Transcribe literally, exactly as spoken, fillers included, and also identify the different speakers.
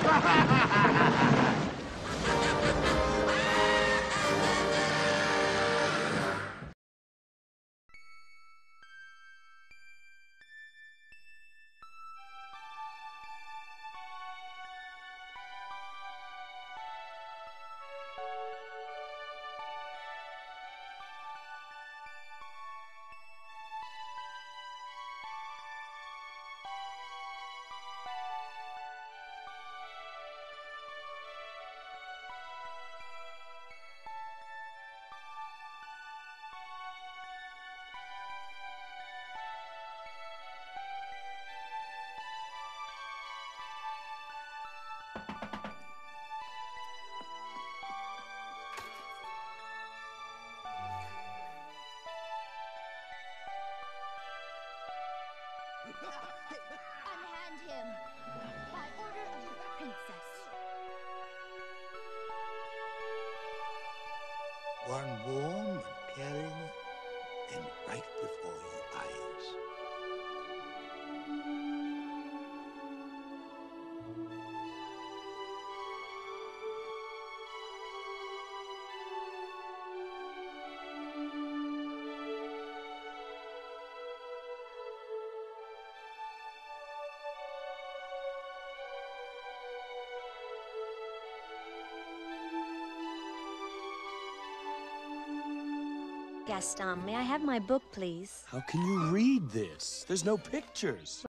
Speaker 1: Unhand him by order of the princess.
Speaker 2: One warm and caring, and right before your eyes.
Speaker 3: Gaston, may I have my book, please?
Speaker 4: How can you read this? There's no pictures.